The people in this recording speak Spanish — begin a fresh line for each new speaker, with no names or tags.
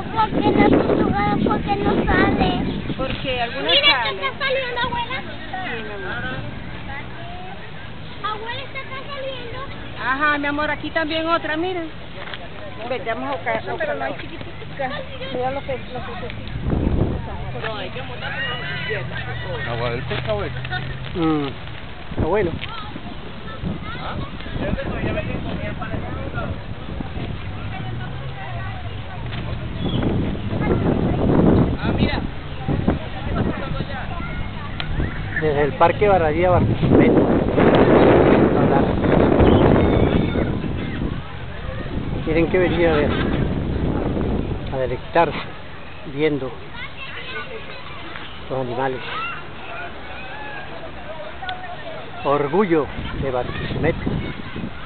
porque no sale.
Porque algunas
Mira,
salen.
que está saliendo, abuela.
Sí, mi amor.
Abuela, esta está saliendo.
Ajá, mi amor, aquí también otra, mira. Vete, vamos a buscar. No, pero no hay chiquititas. Mira lo que pero hay que montar
Agua del pescado ese.
Está bueno.
Mira.
Desde el Parque Barranquilla Barquisimeto. Tienen que venir a ver, a deleitarse, viendo los animales. Orgullo de Barquisimeto.